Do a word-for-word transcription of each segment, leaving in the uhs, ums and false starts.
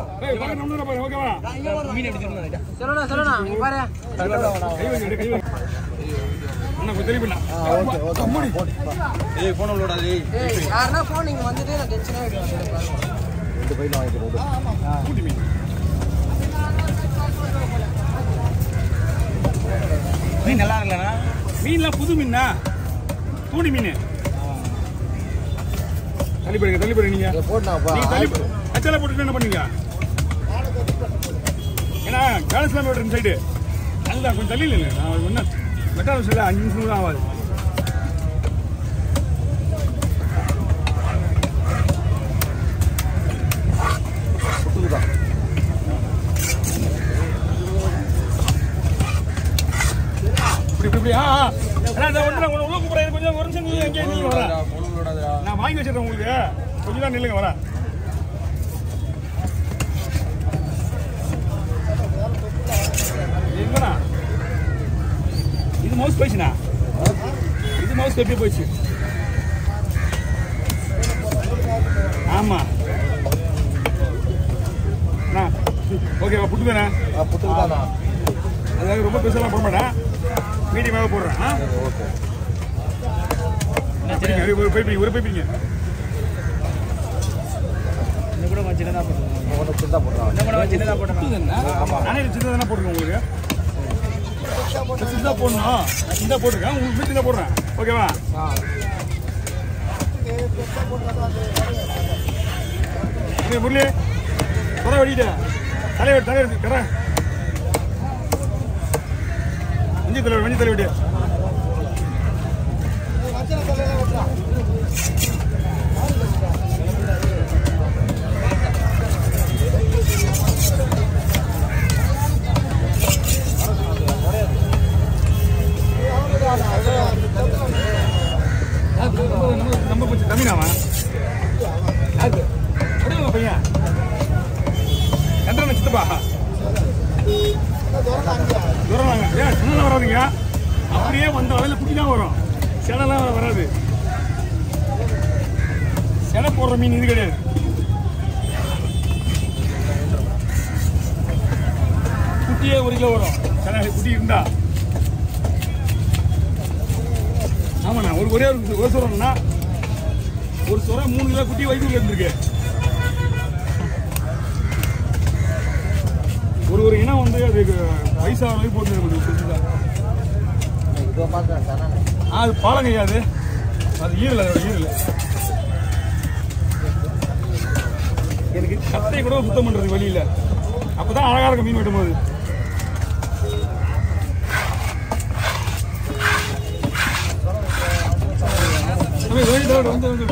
ஏய் பாக்க நம்ம பாரு ஓகேவா மீன் எப்படி திரும்ப சொல்லடா சொல்லடா நீ பாரு கை வைங்க கை வைங்க அண்ணா கொஞ்சம் தெளிவுண்ணா ஓகே ஓகே அம்மாடி ஏய் போன் லோட் ஆகுது ஏய் யாரனா போன் நீங்க வந்துட்டு நான் டென்ஷன் ஆயிடுவேன் ரெண்டு பைல வாங்கிடுறோம் கூட்டி மீன் மீன் நல்லா இருக்கலனா மீன்லாம் புது மீனா தூணி மீன் தள்ளி போடுங்க தள்ளி போடுங்க நீங்க போடுனாப்பா நீ தள்ளி அச்சல போட்டுட்டு என்ன பண்ணீங்க ஏன்னா காலேஜ்ல போடுற சைடு நல்லா கொஞ்சம் தள்ளி இல்ல நான் என்ன மெட்டால் சொல்ல அஞ்சு நிமிஷம் கூட ஆகாது இப்படி இப்படி ஆ அண்ணா ஒன்று நான் உள்ள கூப்பிடுறேன் கொஞ்சம் ஒரு நிமிஷம் நீங்க எங்கே நீங்க வர நான் வாங்கி வச்சிடுறேன் உங்களுக்கு கொஞ்சம் தான் நில்லுங்க வரேன் எங்கண்ணா இது மவுஸ் போயிடுச்சுண்ணா இது மவுஸ் எப்படி போயிடுச்சு ஆமா அண்ணா ஓகேவா புட்டுதானே புட்டுதானா அதாவது ரொம்ப பெருசாலாம் போட மாட்டேன் மீடியமாக போடுறேன் ஆ ஓகே ஒரு பைப்பிங்க ஒரு பைப்பிங்க இன்னும் கூட சின்னதாக போட்டுருக்கோம் சின்னதாக போட்டுருவோம் இன்னும் கூட சின்னதாக போட்டுருக்கோம் நானே சின்னதாக தானே போட்டுருக்கோம் உங்களுக்கு சின்னதாக போடணும் சின்னதாக போட்டிருக்கேன் உங்களுக்கு சின்னதாக போடுறேன் ஓகேவா முரளி குறை வெடிக்கிட்ட தலைவர் தலைவர் கரை மஞ்சள் தலைவர் மஞ்சள் தலைவடி நம்ம கொஞ்சம் தமிழாவா பையன் கண்டன சித்தப்பா தூரம் ஏன் சின்னலாம் வராதுங்க அப்படியே வந்த வலையில குட்டி தான் வரும் செனலாம் வராது செனை போடுற மீன் இது கிடையாது குட்டியே ஒரு கிலோ வரும் செனை குட்டி இருந்தா ஆமாண்ணா ஒரு ஒரே ஒரு சுரம்னா ஒரு சுரம் மூணு கிலோ குட்டி வயிற்றுல இருந்திருக்கு ஒரு ஒரு இனம் வந்து அதுக்கு வயசாக வரைக்கும் போட்டு அது பாலங்க அது அது ஈரல் அதோட ஈரல் எனக்கு கட்டையை கூட சுத்தம் பண்றது வழியில அப்பதான் அழகா இருக்கும் மீன் வெட்டும் போது வந்து வந்து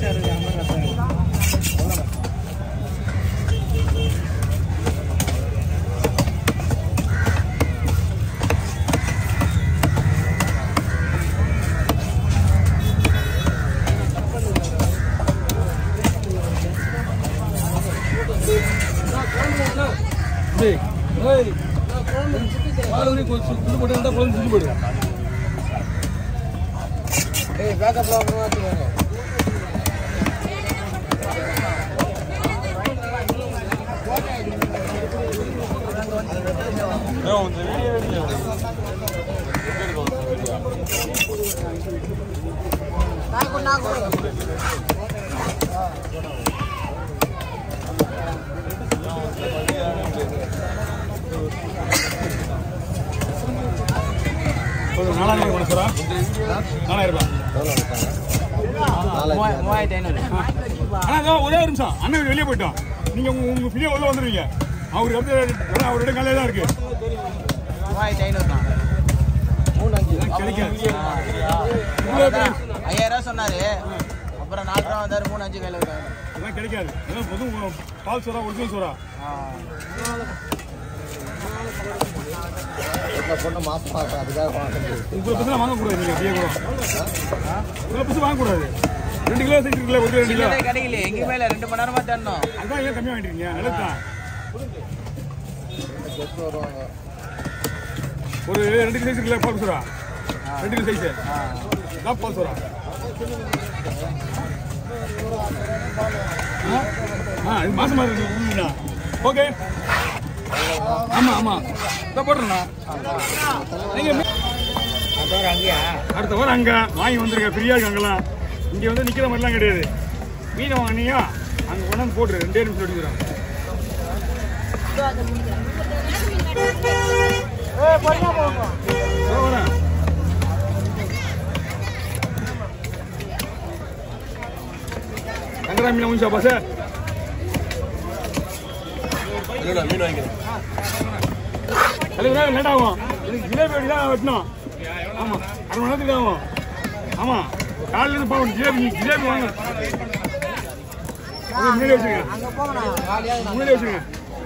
நாலாயிரம் நாலாயிரம் மூவாயிரத்தி ஐநூறு ஆனா ஒரே ஒரு நிமிஷம் அண்ணன் வெளியே போயிட்டோம் நீங்க உங்க பிரியா உள்ள வந்துருவீங்க அவருக்கு வந்து அவரோட காலையில தான் இருக்கு மூவாயிரத்தி ஐநூறு தான் ஐயாயிரம் ரூபா சொன்னாரு அப்புறம் நாலு ரூபா வந்தாரு மூணு அஞ்சு கையில அதெல்லாம் கிடைக்காது அதான் பொது பால் சோறா ஒரிஜினல் சோறா பொண்ணு மாசம் பார்த்தா அதுக்காக இவ்வளோ பசங்க வாங்கக்கூடாது நீங்கள் அப்படியே கூட இவ்வளோ பசங்க வாங்கக்கூடாது ரெண்டு கிலோ சைஸ் இருக்குல்ல ஒரு ரெண்டு கிலோ கிடைக்கல எங்கேயுமே இல்லை ரெண்டு மணி நேரமா தரணும் அதுதான் ஏன் கம்மியாக வாங்கிட்டீங்க நல்லதுதான் ஒரு ரெண்டு சைஸ் இருக்குல்ல பால் சோறா ரெண்டு கிலோ சைஸு தான் பால் சோறா ஆ இது மாசமா இருக்கு ஓகே ஆமா ஆமா இத போடுறேண்ணா நீங்க அடுத்த வாரம் அங்க வாங்கி வந்துருங்க ஃப்ரீயா இருக்கு அங்கெல்லாம் இங்க வந்து நிக்கிற மாதிரிலாம் கிடையாது மீனை வாங்கினியா அங்க கொண்டாந்து போட்டுரு ரெண்டே நிமிஷம் அடிக்கிறோம் அங்கடா மீன் முடிச்சா சார் மீன் வாங்கிக்கிறேன் லேட் ஆகும் இதுக்கு ஜிலேபி அப்படி தான் வெட்டணும் ஆமா அரை மணி நேரத்துக்கு ஆகும் ஆமா காலையில இருந்து போகணும் ஜிலேபி ஜிலேபி வாங்க முன்னாடி வச்சுங்க முன்னாடி வச்சுங்க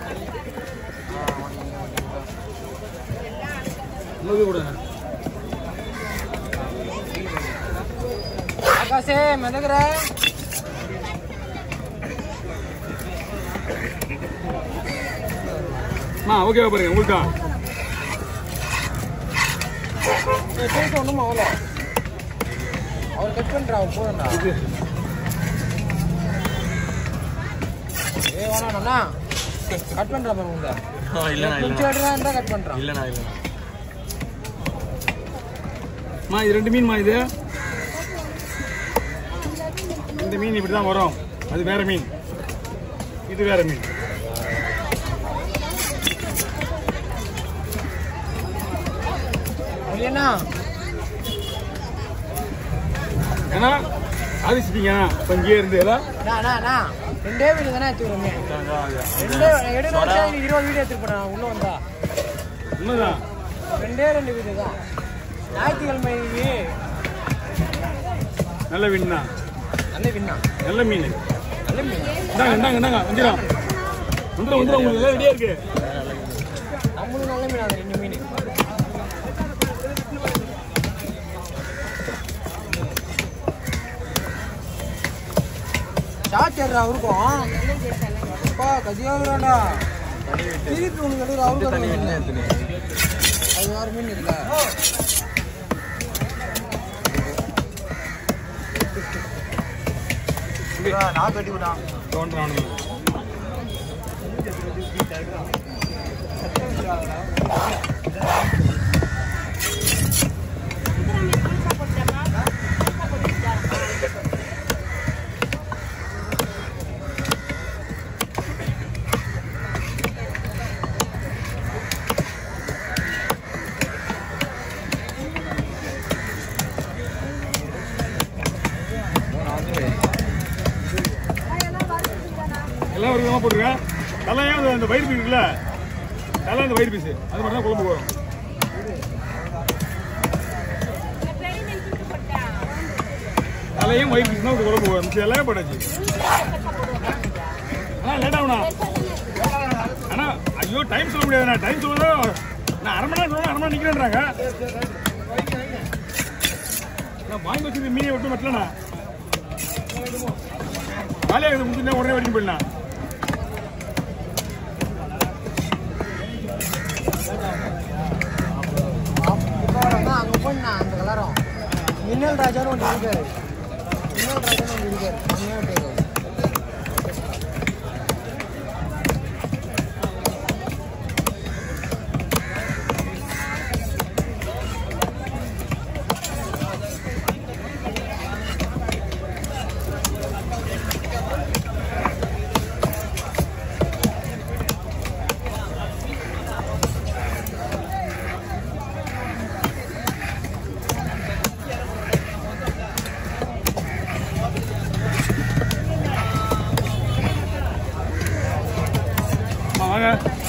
கூட ஆகாசே மெதகுற மா ஓகேவா பாருங்க உங்களுக்கா ஒண்ணுமா அவ்வளோ அவர் கட் பண்றா போறா ஏ வேணாண்ணா கட் பண்றா பாருங்க இல்லண்ணா இல்லண்ணா கட் பண்றா இல்லண்ணா இல்லண்ணா மா இது ரெண்டு மீன்மா இது இந்த மீன் இப்படி தான் வரும் அது வேற மீன் இது வேற மீன் என்ன ஏன்னா ஆதிச்சிட்டீங்க இப்போ இங்கே இருந்து ரெண்டே வீடு தானே எடுத்துக்கிறோமே ரெண்டே எடுத்து இருபது வீடு எடுத்துட்டு போனேன் உள்ள வந்தா உண்மைதான் ரெண்டே ரெண்டு வீடு தான் ஞாயிற்றுக்கிழமை நல்ல மீன் தான் நல்ல மீன் நல்ல மீன் நல்ல மீன் இந்தாங்க இந்தாங்க இந்தாங்க வந்துடும் வந்துடும் வந்துடும் உங்களுக்கு எல்லாம் ரெடியாக இருக்கு நம்மளும் நல்ல மீன் அது ரெண்டு மீன் சாச்சர்றா அவருக்கும் அப்பா கதியாகுறாண்டா திருப்பி உனக்கு எடுக்கிற அவருக்கு அது வேற மீன் இருக்குல்ல நான் கட்டி விட்டான் தோன்றான் எல்லாம் ஒரு விதமாக போட்டுருக்கேன் தலையும் அந்த வயிறு பீஸ் இருக்குல்ல தலை இந்த வயிறு பீஸ் அது மாதிரி தான் குழம்பு வரும் தலையும் வயிறு பீஸ் தான் ஒரு குழம்பு வரும் மிச்சம் எல்லாமே போட்டாச்சு அண்ணா லேட் ஆகுண்ணா அண்ணா ஐயோ டைம் சொல்ல முடியாதுண்ணா டைம் சொல்லணும் நான் அரை மணி நேரம் சொல்லணும் அரை மணி நேரம் நிற்கிறேன்றாங்க நான் வாங்கி வச்சிருந்த மீனை விட்டு மட்டும்ண்ணா காலியாக முடிச்சுன்னா உடனே வரைக்கும் போயிடலாம் அங்கே போனா அந்த கலரும் மின்னல் ராஜான்னு ஒன்று இருக்காரு மின்னல் ராஜான்னு ஒன்று இருக்காரு அங்கே வாங்க